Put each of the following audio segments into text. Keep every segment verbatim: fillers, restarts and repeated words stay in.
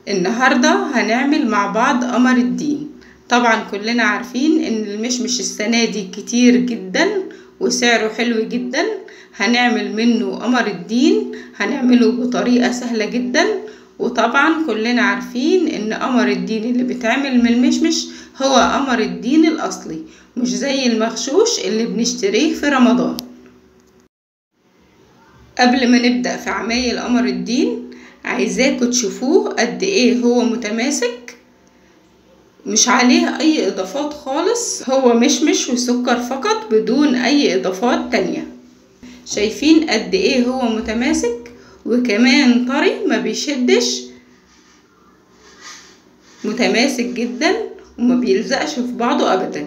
النهاردة هنعمل مع بعض قمر الدين. طبعا كلنا عارفين ان المشمش السنة دي كتير جدا وسعره حلو جدا. هنعمل منه قمر الدين، هنعمله بطريقة سهلة جدا. وطبعا كلنا عارفين ان قمر الدين اللي بيتعمل من المشمش هو قمر الدين الاصلي، مش زي المغشوش اللي بنشتريه في رمضان. قبل ما نبدأ في عمايل قمر الدين عايزاكم تشوفوه قد ايه هو متماسك، مش عليه اي اضافات خالص، هو مشمش وسكر فقط بدون اي اضافات تانية. شايفين قد ايه هو متماسك وكمان طري ما بيشدش، متماسك جدا وما بيلزقش في بعضه ابدا.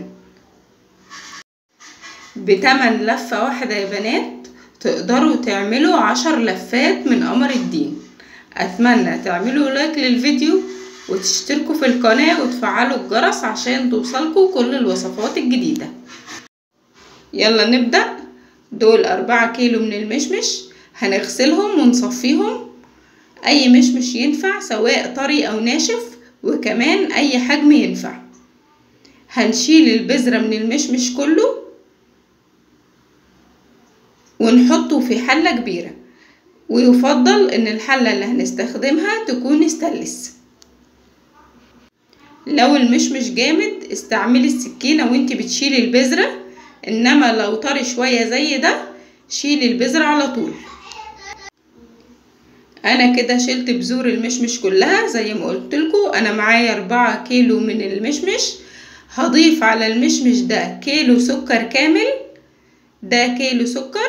بتمن لفة واحدة يا بنات تقدروا تعملوا عشر لفات من قمر الدين. اتمنى تعملوا لايك للفيديو وتشتركوا في القناة وتفعلوا الجرس عشان توصلكوا كل الوصفات الجديدة. يلا نبدأ. دول أربعة كيلو من المشمش، هنغسلهم ونصفيهم. اي مشمش ينفع سواء طري او ناشف، وكمان اي حجم ينفع. هنشيل البذرة من المشمش كله ونحطه في حلة كبيرة، ويفضل ان الحلة اللي هنستخدمها تكون استانلس. لو المشمش جامد استعملي السكينة وانتي بتشيلي البذرة، انما لو طري شوية زي ده شيلي البذرة على طول. انا كده شلت بذور المشمش كلها زي ما قلت لكم. انا معايا أربعة كيلو من المشمش. هضيف على المشمش ده كيلو سكر كامل، ده كيلو سكر،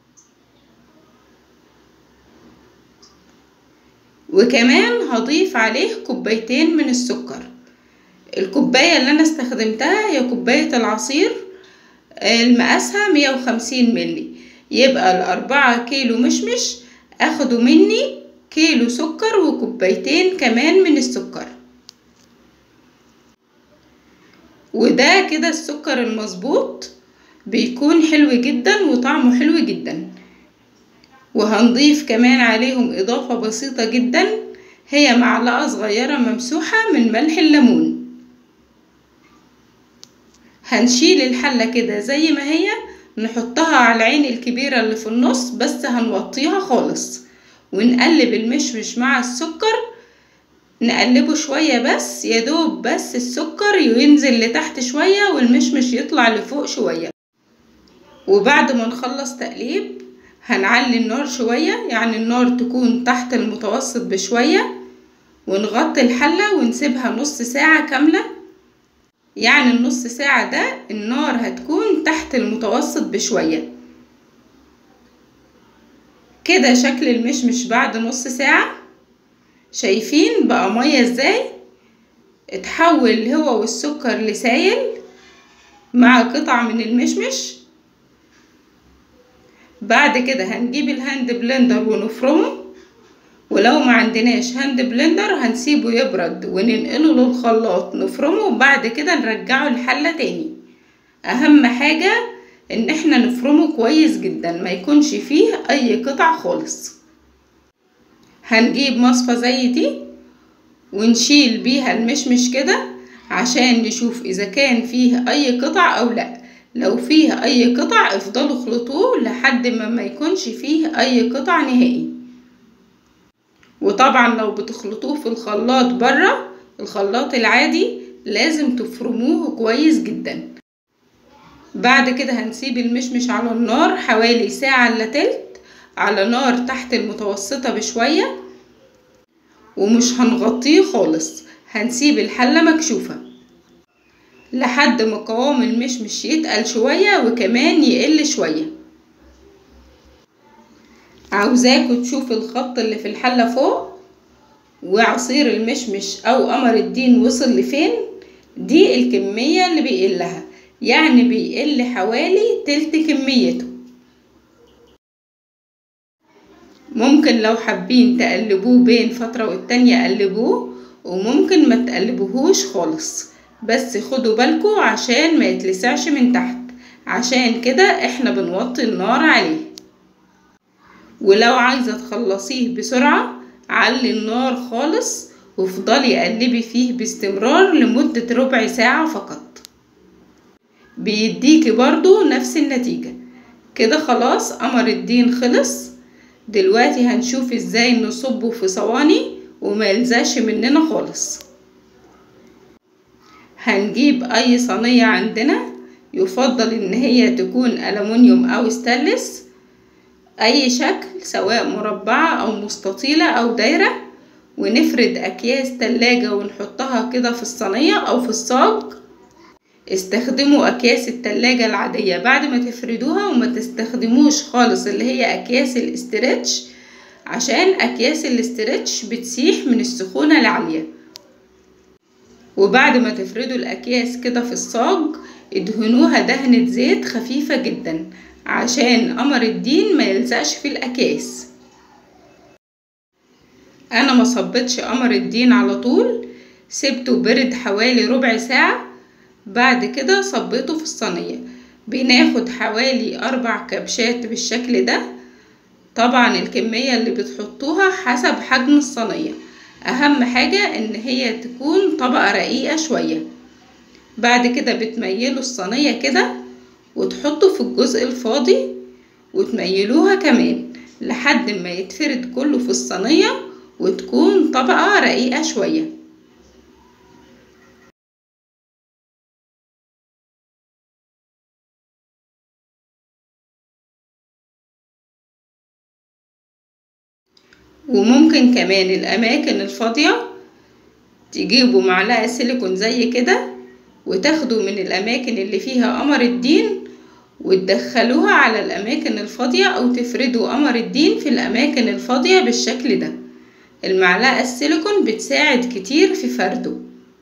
وكمان هضيف عليه كوبايتين من السكر. الكوباية اللي انا استخدمتها هي كوباية العصير، المقاسها مية وخمسين ملي. يبقى الأربعة كيلو مشمش اخدوا مني كيلو سكر وكوبايتين كمان من السكر. وده كده السكر المظبوط، بيكون حلو جدا وطعمه حلو جدا. وهنضيف كمان عليهم اضافة بسيطة جدا، هي معلقة صغيرة ممسوحة من ملح الليمون. هنشيل الحلة كده زي ما هي، نحطها على العين الكبيرة اللي في النص، بس هنوطيها خالص ونقلب المشمش مع السكر. نقلبه شوية بس، يدوب بس السكر ينزل لتحت شوية والمشمش يطلع لفوق شوية. وبعد ما نخلص تقليب هنعلي النار شوية، يعني النار تكون تحت المتوسط بشوية، ونغطي الحلة ونسيبها نص ساعة كاملة. يعني النص ساعة ده النار هتكون تحت المتوسط بشوية. كده شكل المشمش بعد نص ساعة. شايفين بقى مية ازاي؟ اتحول هو والسكر لسائل مع قطع من المشمش. بعد كده هنجيب الهاند بلندر ونفرمه، ولو ما عندناش هاند بلندر هنسيبه يبرد وننقله للخلاط نفرمه، وبعد كده نرجعه الحلة تاني. اهم حاجة ان احنا نفرمه كويس جدا، ما يكونش فيه اي قطع خالص. هنجيب مصفى زي دي ونشيل بيها المشمش كده عشان نشوف اذا كان فيه اي قطع او لا. لو فيه اي قطع افضلوا اخلطوه لحد ما ما يكونش فيه اي قطع نهائي. وطبعا لو بتخلطوه في الخلاط بره الخلاط العادي لازم تفرموه كويس جدا. بعد كده هنسيب المشمش على النار حوالي ساعة الا تلت على نار تحت المتوسطة بشوية، ومش هنغطيه خالص، هنسيب الحلة مكشوفة لحد ما قوام المشمش يتقل شوية وكمان يقل شوية. عاوزاكوا تشوفوا الخط اللي في الحلة فوق وعصير المشمش او قمر الدين وصل لفين. دي الكمية اللي بيقلها، يعني بيقل حوالي تلت كميته. ممكن لو حابين تقلبوه بين فترة والتانية قلبوه، وممكن ما تقلبوهوش خالص، بس خدوا بالكوا عشان ما يتلسعش من تحت. عشان كده احنا بنوطي النار عليه. ولو عايزة تخلصيه بسرعة علي النار خالص وافضلي قلبي فيه باستمرار لمدة ربع ساعة فقط، بيديكي برضو نفس النتيجة. كده خلاص قمر الدين خلص. دلوقتي هنشوف ازاي نصبه في صواني وما يلزقش مننا خالص. هنجيب اي صينية عندنا، يفضل ان هي تكون ألمونيوم او ستانلس، اي شكل سواء مربعة او مستطيلة او دايرة، ونفرد اكياس تلاجة ونحطها كده في الصينية او في الصاج. استخدموا اكياس التلاجة العادية بعد ما تفردوها، وما تستخدموش خالص اللي هي اكياس الاسترتش، عشان اكياس الاسترتش بتسيح من السخونة العالية. وبعد ما تفردوا الاكياس كده في الصاج، ادهنوها دهنة زيت خفيفة جدا عشان قمر الدين ما يلزقش في الاكياس. انا ما صبتش قمر الدين على طول، سبته برد حوالي ربع ساعة، بعد كده صبيته في الصينية. بناخد حوالي اربع كبشات بالشكل ده. طبعا الكمية اللي بتحطوها حسب حجم الصينية، اهم حاجة ان هي تكون طبقة رقيقة شوية. بعد كده بتميلوا الصينية كده وتحطوا في الجزء الفاضي، وتميلوها كمان لحد ما يتفرد كله في الصينية وتكون طبقة رقيقة شوية. وممكن كمان الاماكن الفاضية تجيبوا معلقة سيليكون زي كده، وتاخدوا من الاماكن اللي فيها قمر الدين وتدخلوها على الاماكن الفاضية، او تفردوا قمر الدين في الاماكن الفاضية بالشكل ده. المعلقة السيليكون بتساعد كتير في فرده.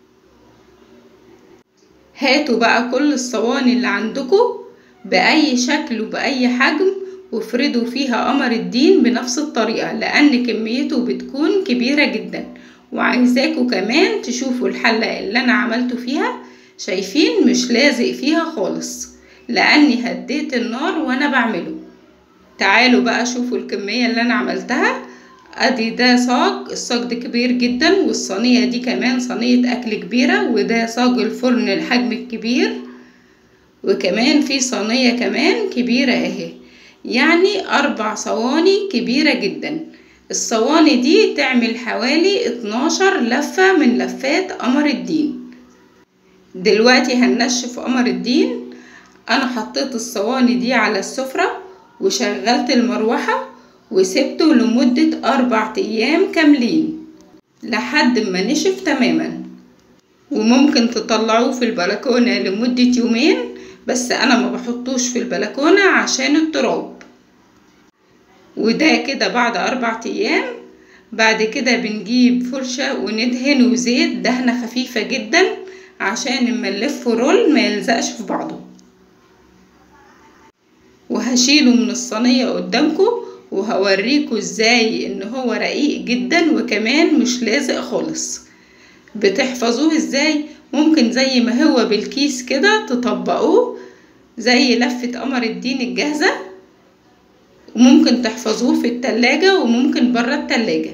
هاتوا بقى كل الصواني اللي عندكم بأي شكل وبأي حجم، وافردوا فيها قمر الدين بنفس الطريقة، لأن كميته بتكون كبيرة جدا. وعايزاكوا كمان تشوفوا الحلة اللي أنا عملته فيها، شايفين مش لازق فيها خالص لأني هديت النار وأنا بعمله. تعالوا بقى شوفوا الكمية اللي أنا عملتها. ادي ده صاج، الصاج ده كبير جدا، والصينية دي كمان صينية اكل كبيرة، وده صاج الفرن الحجم الكبير، وكمان في صينية كمان كبيرة اهي، يعني اربع صواني كبيرة جدا. الصواني دي تعمل حوالي اتناشر لفة من لفات قمر الدين. دلوقتي هننشف قمر الدين. انا حطيت الصواني دي على السفرة وشغلت المروحة وسبته لمدة أربع أيام كاملين لحد ما نشف تماما. وممكن تطلعوه في البلكونة لمدة يومين، بس أنا ما بحطوش في البلكونة عشان التراب. وده كده بعد أربع أيام. بعد كده بنجيب فرشة وندهنه زيت دهنة خفيفة جدا عشان لما نلفه رول ما يلزقش في بعضه. وهشيله من الصينية قدامكم وهوريكم ازاي ان هو رقيق جدا وكمان مش لازق خالص. بتحفظوه ازاي؟ ممكن زي ما هو بالكيس كده تطبقوه زي لفة قمر الدين الجاهزة، وممكن تحفظوه في التلاجة وممكن برا التلاجة.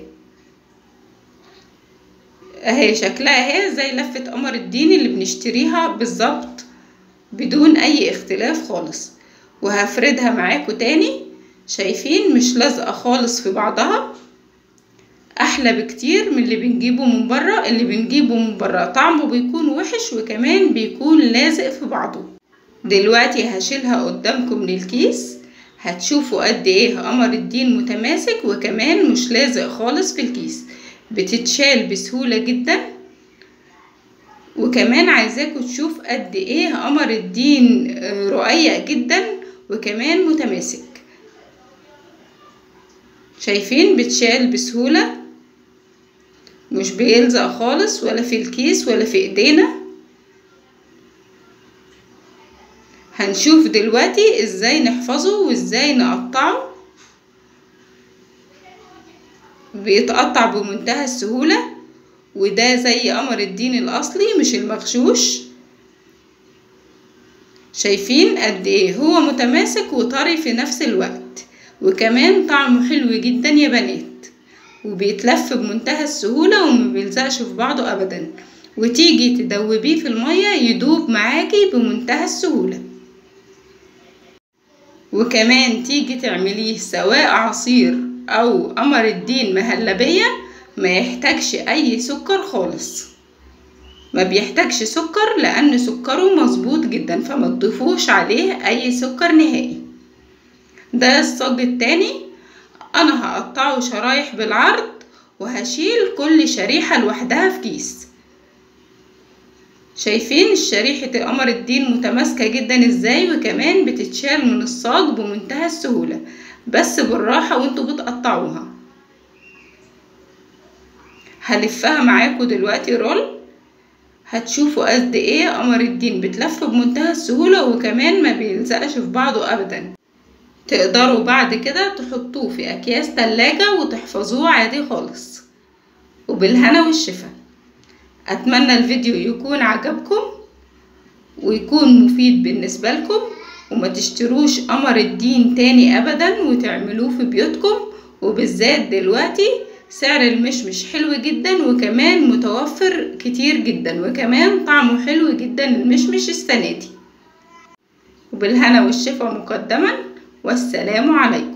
اهي شكلها اهي زي لفة قمر الدين اللي بنشتريها بالظبط بدون اي اختلاف خالص. وهفردها معاكم تاني. شايفين مش لازقة خالص في بعضها، احلى بكتير من اللي بنجيبه من بره. اللي بنجيبه من بره طعمه بيكون وحش وكمان بيكون لازق في بعضه. دلوقتي هشيلها قدامكم من الكيس، هتشوفوا قد ايه قمر الدين متماسك وكمان مش لازق خالص في الكيس. بتتشال بسهولة جدا. وكمان عايزاكم تشوف قد ايه قمر الدين رقيق جدا وكمان متماسك. شايفين بتشال بسهولة، مش بيلزق خالص ولا في الكيس ولا في ايدينا. هنشوف دلوقتي ازاي نحفظه وازاي نقطعه. بيتقطع بمنتهى السهولة، وده زي قمر الدين الاصلي مش المغشوش. شايفين قد ايه هو متماسك وطري في نفس الوقت، وكمان طعمه حلو جدا يا بنات. وبيتلف بمنتهى السهولة وما بيلزقش في بعضه ابدا، وتيجي تدوبيه في المية يدوب معاكي بمنتهى السهولة. وكمان تيجي تعمليه سواء عصير او قمر الدين مهلبية ما يحتاجش اي سكر خالص، ما بيحتاجش سكر لان سكره مظبوط جدا، فما تضيفوش عليه اي سكر نهائي. ده الصاج التاني، انا هقطعه شرايح بالعرض وهشيل كل شريحة لوحدها في كيس. شايفين شريحة قمر الدين متماسكة جدا ازاي، وكمان بتتشال من الصاج بمنتهى السهولة، بس بالراحة وانتوا بتقطعوها. هلفها معاكم دلوقتي رول، هتشوفوا قد ايه قمر الدين بتلف بمنتهى السهولة وكمان ما بيلزقش في بعضه ابدا. تقدروا بعد كده تحطوه في اكياس تلاجة وتحفظوه عادي خالص. وبالهنا والشفا. اتمنى الفيديو يكون عجبكم ويكون مفيد بالنسبة لكم، وما تشتروش قمر الدين تاني ابدا وتعملوه في بيوتكم، وبالذات دلوقتي سعر المشمش حلو جدا وكمان متوفر كتير جدا، وكمان طعمه حلو جدا المشمش السنة دي. وبالهنا والشفا مقدما، والسلام عليكم.